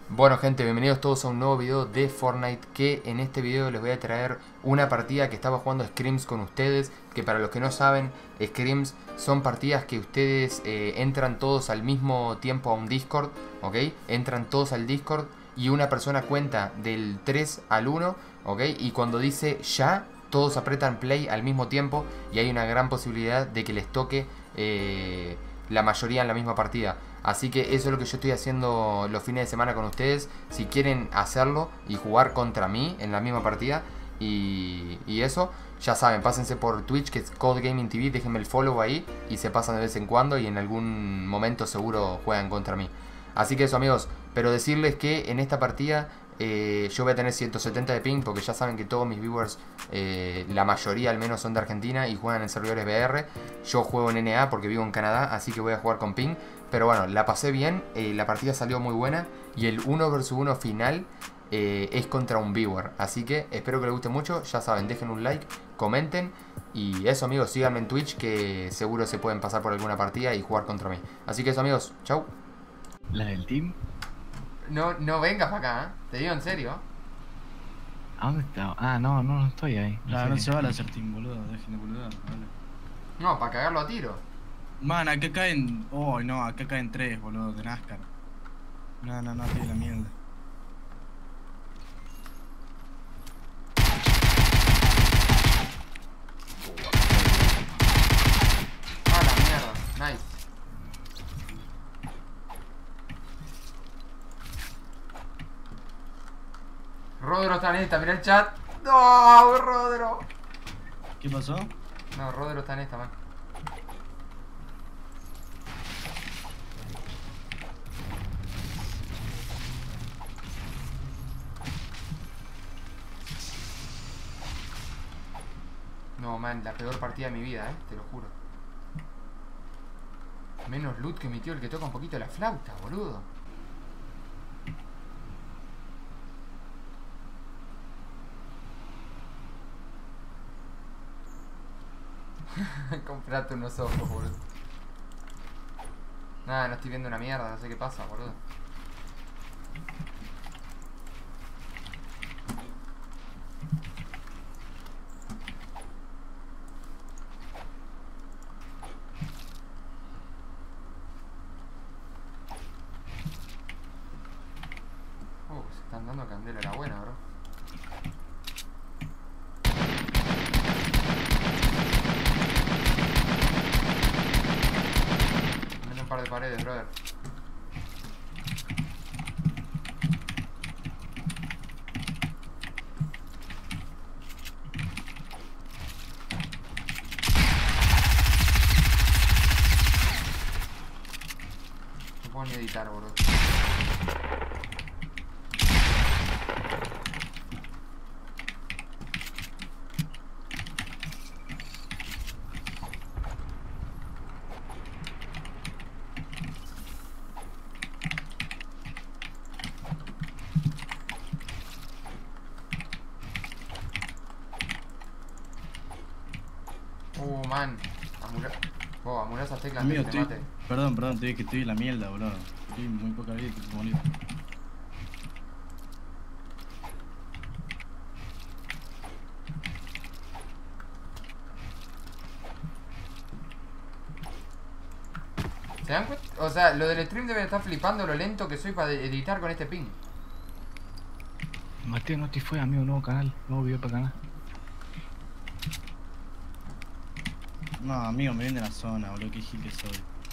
Bueno gente, bienvenidos todos a un nuevo video de Fortnite. Que en este video les voy a traer una partida que estaba jugando Scrims con ustedes. Que para los que no saben, Scrims son partidas que ustedes entran todos al mismo tiempo a un Discord, ¿ok? Entran todos al Discord y una persona cuenta del 3 al 1, ¿ok? Y cuando dice ya, todos apretan play al mismo tiempo y hay una gran posibilidad de que les toque la mayoría en la misma partida. Así que eso es lo que yo estoy haciendo los fines de semana con ustedes. Si quieren hacerlo y jugar contra mí en la misma partida y eso, ya saben, pásense por Twitch, que es Code Gaming TV, déjenme el follow ahí y se pasan de vez en cuando y en algún momento seguro juegan contra mí. Así que eso, amigos, pero decirles que en esta partida yo voy a tener 170 de ping porque ya saben que todos mis viewers, la mayoría al menos, son de Argentina y juegan en servidores VR. Yo juego en NA porque vivo en Canadá, así que voy a jugar con ping. Pero bueno, la pasé bien, la partida salió muy buena y el 1 vs 1 final es contra un viewer. Así que espero que les guste mucho, ya saben, dejen un like, comenten y eso, amigos, síganme en Twitch que seguro se pueden pasar por alguna partida y jugar contra mí. Así que eso, amigos, chau. ¿La del team? No vengas para acá, ¿eh? Te digo en serio. ¿A dónde está? Ah, no estoy ahí. No se vale hacer team, boludo. Dejen de boludo. Vale. No, para cagarlo a tiro. Man, acá caen. Oh, no, acá caen tres, boludo, de NASCAR. No, tiene la mierda. Ah, la mierda, nice. Rodro está en esta, mira el chat. No, Rodro. ¿Qué pasó? No, Rodro está en esta, man. No, man, la peor partida de mi vida, te lo juro. Menos loot que mi tío, el que toca un poquito la flauta, boludo. Comprate unos ojos, boludo. Nada, no estoy viendo una mierda, no sé qué pasa, boludo. Se están dando candela la buena, bro. Dame un par de paredes, brother. No puedo ni editar, boludo. Man. Amula esas teclas Amigo, antes que te estoy. mate. Perdón, te dije que estoy en la mierda, boludo. Estoy muy poca vida y te puedo morir. ¿Se dan cuenta? O sea, lo del stream deben estar flipando lo lento que soy para editar con este ping. Mateo, no te fue, amigo, nuevo canal, nuevo video para canal. No, amigo, me viene la zona, boludo. Qué gil que soy.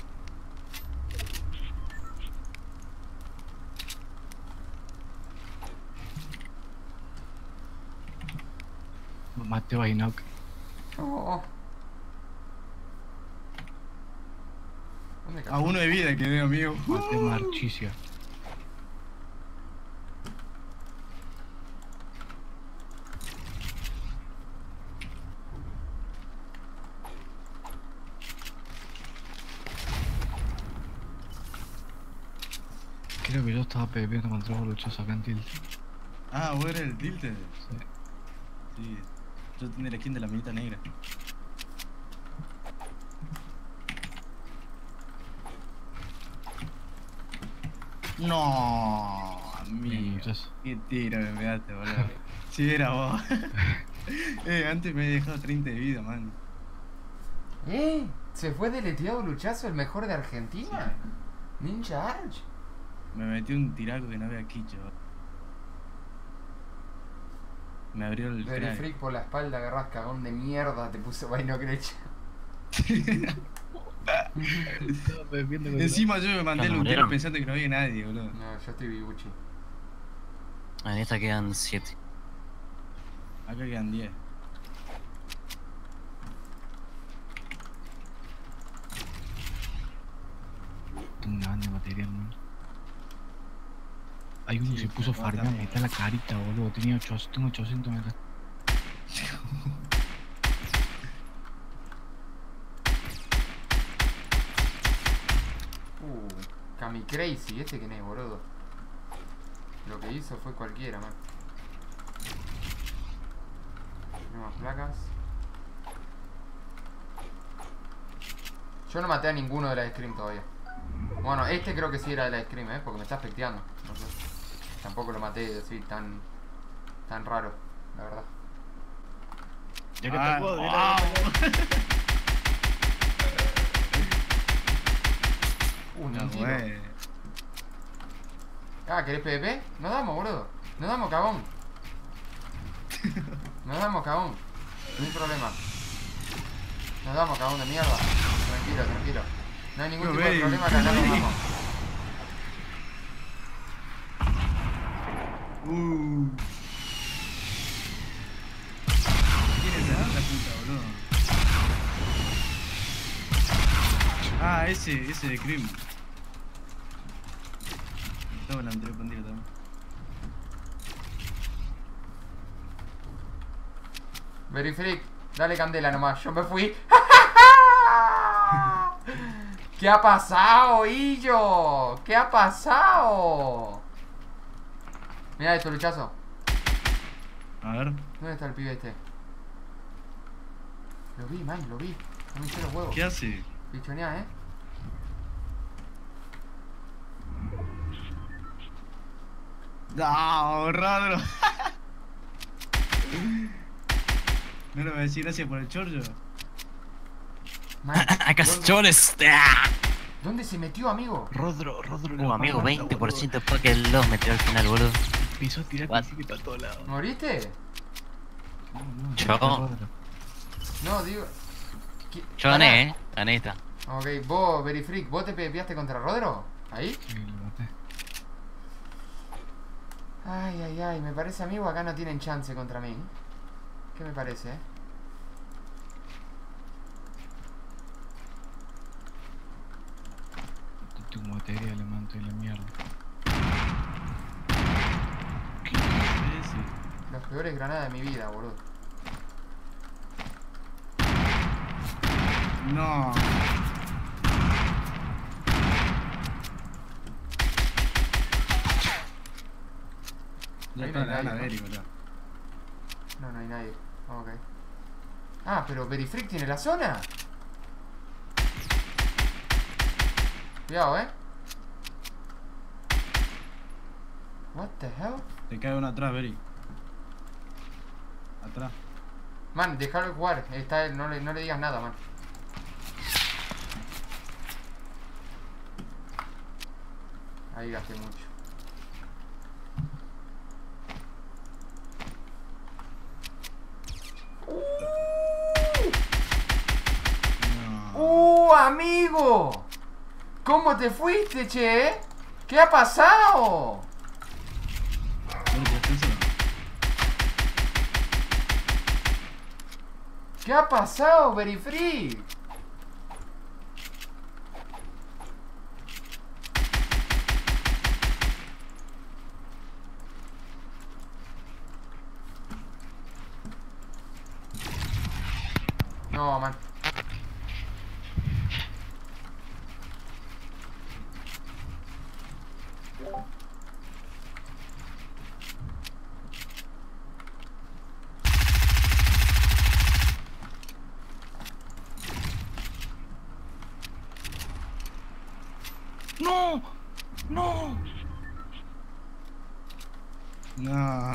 Mateo ahí, no. Oh. ¿Dónde A uno de vida quedé, amigo. Mateo Marchicia. Creo que yo estaba pepeando contra vos luchos acá en Tilt. Ah, vos eres el Tilted. Sí. Sí. Yo tenía la skin de la minita negra. No, Amigo. muchacho. Qué tiro me pegaste, boludo. Si era vos. Antes me he dejado 30 de vida, man. ¿Se fue deleteado Luchazo, el mejor de Argentina? Ninja Arch. Me metí un tiraco que no había quicho. Me abrió el Very cráneo. Freak por la espalda, agarrás cagón de mierda, te puso vaino crecha. Estaba bebiendo con Encima yo me mandé el ¿Ya lutero murieron? pensando que no había nadie, boludo. No, yo estoy vivuchi. En esta quedan 7. Acá quedan 10. Tengo una banda de material, man. Hay uno que Sí, se puso a pero farmear, también. me está la carita, boludo. Tengo 800 metros. Kami Crazy, ¿este quién es, boludo? Lo que hizo fue cualquiera, man. Nuevas placas. Yo no maté a ninguno de la Scream todavía. Bueno, este creo que sí era de la Scream, porque me está afecteando. No sé. Tampoco lo maté así tan raro, la verdad. Ya que Ah, te puedo, Ni no, un tiro. güey. Ah, ¿querés PvP? Nos damos, boludo. Nos damos, cagón. Nos damos, cagón. No hay problema. Nos damos, cagón de mierda. Tranquilo, tranquilo. No hay ningún No, tipo de ven. problema, que acá nos damos. ¿Quién es la puta, boludo? Ah, ese de Cream. Estaba la anterior pandilla también. Very Freak, dale candela nomás, yo me fui. ¿Qué ha pasado, Illo? ¿Qué ha pasado? Mira esto, Luchazo. A ver, ¿Dónde está el pibe este? Lo vi, man, lo vi. No me hinché los huevos. ¿qué hace? Pichonea, No, Rodro. No le voy a decir gracias por el chorro. Man, Acá ¿dónde- chones. ¿Dónde se metió, amigo? Rodro. Amigo, 20% para que los metió al final, boludo. Empezó a tirar What? principio para todos lados. ¿Moriste? Yo- Rodro. No, digo... Yo gané, gané esta. Ok, vos, Very Freak, ¿vos te pepeaste contra Rodro? ¿Ahí? Sí, lo maté. Ay, me parece, amigo, acá no tienen chance contra mí. ¿Qué me parece, Tengo material, le manto y la mierda. ¿Qué es ese? Las peores granadas de mi vida, boludo. No. Ya Ahí está, no hay la van a nadie, ver, boludo. No hay nadie. Ok. Ah, pero Very Freak tiene la zona. Cuidado, What the hell? Te cae uno atrás, Beri. Atrás. Man, déjalo jugar. Está, no le digas nada, man. Ahí gasté mucho. No. Amigo! ¿Cómo te fuiste, che? ¿Qué ha pasado? Beri, ¿te descanso? ¿Qué ha pasado, Very Free? No, man. ¡No! ¡No! No.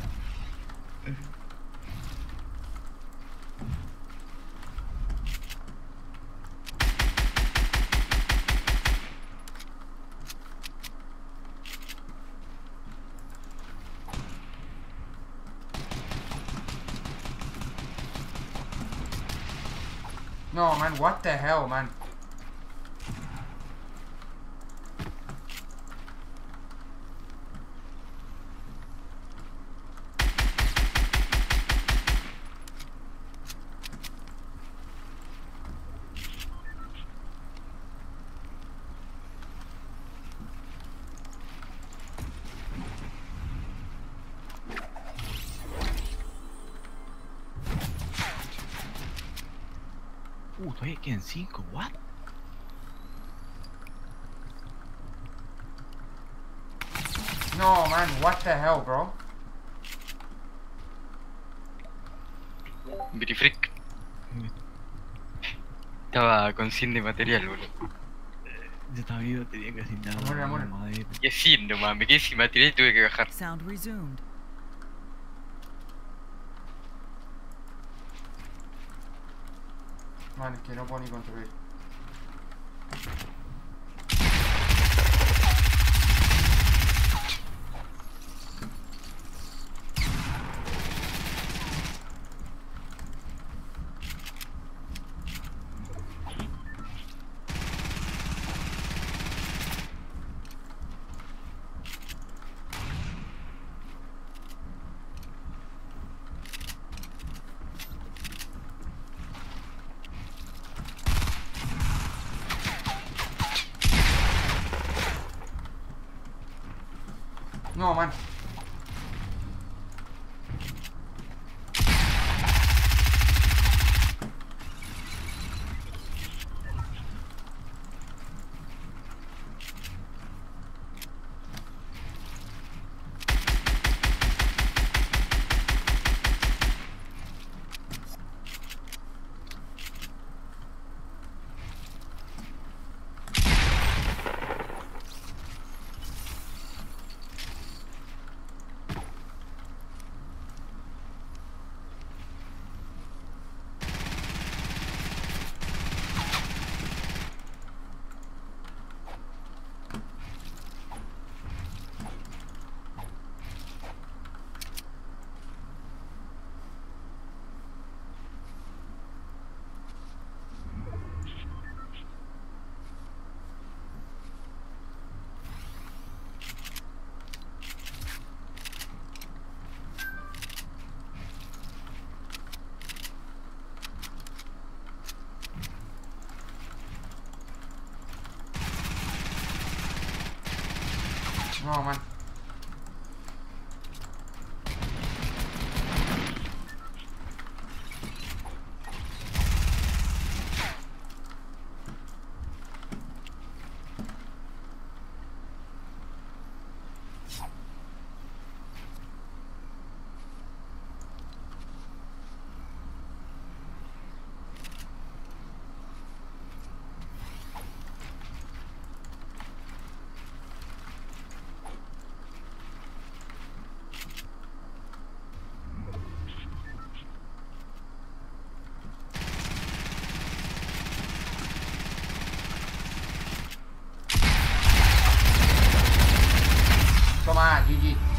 No, man, what the hell, man. Todavía quedan 5, what? No, man, what the hell, bro. Briefreak. Estaba con 100 de material, boludo. Yo estaba vivo, tenía casi nada. Amor. Madre. Y así nomás, me quedé sin material y tuve que bajar. Sound resumed. Man, es que no puedo ni construir. No, man. No, man. Toma, GG.